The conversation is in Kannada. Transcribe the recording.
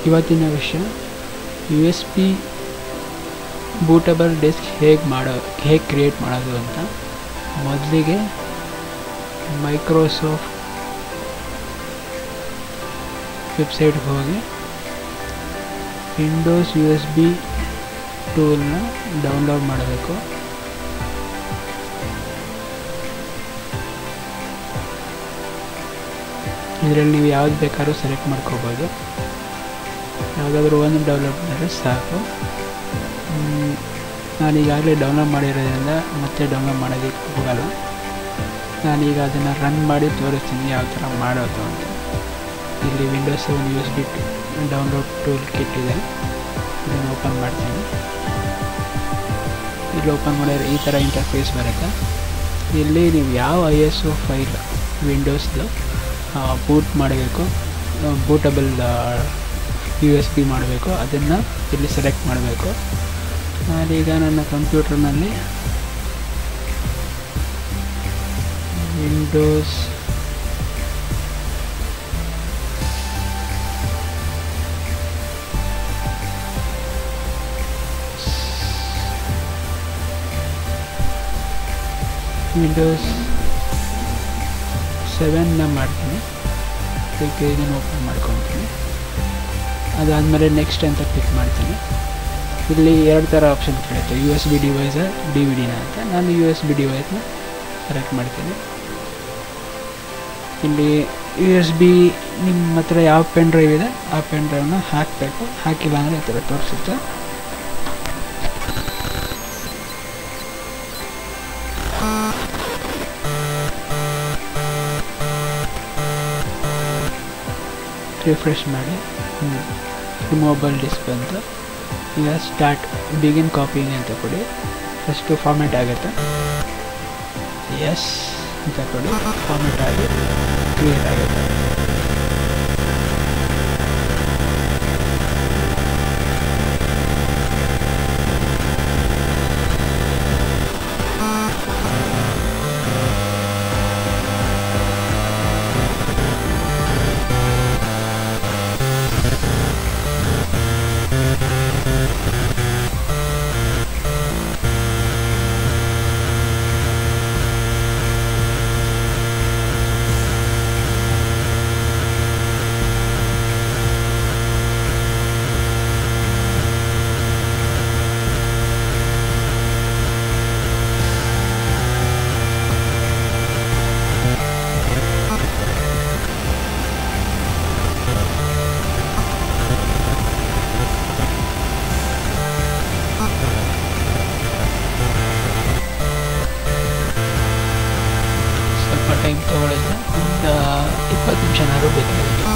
ಇವತ್ತಿನ ವಿಷಯ U S B bootable disk ಹೇಗೆ ಕ್ರಿಯೇಟ್ ಮಾಡೋದು ಅಂತ. ಮೊದಲಿಗೆ ಮೈಕ್ರೋಸಾಫ್ಟ್ ವೆಬ್ಸೈಟ್ಗೆ ಹೋಗಿ ವಿಂಡೋಸ್ ಯು ಎಸ್ ಬಿ ಟೂಲ್ನ ಡೌನ್ಲೋಡ್ ಮಾಡಬೇಕು. ಇದರಲ್ಲಿ ನೀವು ಯಾವ್ದು ಬೇಕಾದ್ರೂ ಸೆಲೆಕ್ಟ್ ಮಾಡ್ಕೋಬೋದು. ಯಾವುದಾದ್ರೂ ಒಂದು ಡೌನ್ಲೋಡ್ ಮಾಡಿದ್ರೆ ಸಾಕು. ನಾನೀಗಾಗಲೇ ಡೌನ್ಲೋಡ್ ಮಾಡಿರೋದ್ರಿಂದ ಮತ್ತೆ ಡೌನ್ಲೋಡ್ ಮಾಡೋದಕ್ಕೆ ಹೋಗಲ್ಲ. ನಾನೀಗ ಅದನ್ನು ರನ್ ಮಾಡಿ ತೋರಿಸ್ತೀನಿ ಯಾವ ಥರ ಮಾಡೋದು ಅಂತ. ಇಲ್ಲಿ Windows 7 U S B download tool kit ಇದೆ, ಇದನ್ನು ಓಪನ್ ಮಾಡ್ತೀನಿ. ಇಲ್ಲಿ ಓಪನ್ ಮಾಡಿದ್ರೆ ಈ ಥರ ಇಂಟರ್ಫೇಸ್ ಬರುತ್ತೆ. ಇಲ್ಲಿ ನೀವು ಯಾವ ISO ಫೈಲ್ ವಿಂಡೋಸ್ದು ಬೂಟ್ ಮಾಡಬೇಕು, ಬೂಟಬಲ್ ಯು ಎಸ್ ಬಿ ಮಾಡಬೇಕು, ಅದನ್ನು ಇಲ್ಲಿ ಸೆಲೆಕ್ಟ್ ಮಾಡಬೇಕು. ನಾನೀಗ ನನ್ನ ಕಂಪ್ಯೂಟರ್ನಲ್ಲಿ ವಿಂಡೋಸ್ ವಿಂಡೋಸ್ 7ನ ಮಾಡ್ತೀನಿ. ಅದಕ್ಕೆ ಇದನ್ನು ಓಪನ್ ಮಾಡ್ಕೊತೀನಿ. ಅದಾದಮೇಲೆ ನೆಕ್ಸ್ಟ್ ಅಂತ ಕ್ಲಿಕ್ ಮಾಡ್ತೀನಿ. ಇಲ್ಲಿ ಎರಡು ಥರ ಆಪ್ಷನ್ ಕೇಳುತ್ತೆ, U S B device DVD ಅಂತ. ನಾನು ಯು ಎಸ್ ಬಿ ಡಿವೈಸ್ನ ಸೆಲೆಕ್ಟ್ ಮಾಡ್ತೀನಿ. ಇಲ್ಲಿ ಯು ಎಸ್ ಬಿ ನಿಮ್ಮ ಹತ್ರ ಯಾವ ಪೆನ್ ಡ್ರೈವ್ ಇದೆ ಆ ಪೆನ್ ಡ್ರೈವ್ನ ಹಾಕಬೇಕು. ಹಾಕಿಲ್ಲ ಅಂದರೆ ಈ ಥರ ತೋರಿಸುತ್ತೆ. ರಿಫ್ರೆಶ್ ಮಾಡಿ ರಿಮೂವಬಲ್ ಡಿಸ್ಕ್ ಅಂತ. ಈಗ ಸ್ಟಾರ್ಟ್ ಬಿಗಿನ್ ಕಾಪಿಂಗ್ ಅಂತ ಕೊಡಿ. ಫಸ್ಟು ಫಾರ್ಮೆಟ್ ಆಗುತ್ತೆ, ಎಸ್ ಅಂತ ಕೊಡಿ. ಫಾರ್ಮೆಟ್ ಆಗಿ ಕ್ಲಿಯರ್ ಆಗುತ್ತೆ. ಟೈಮ್ ತೊಗೊಳಿದ್ರೆ ಒಂದು 20 ನಿಮಿಷನಾದ್ರು ಬೇಕಾಗುತ್ತೆ.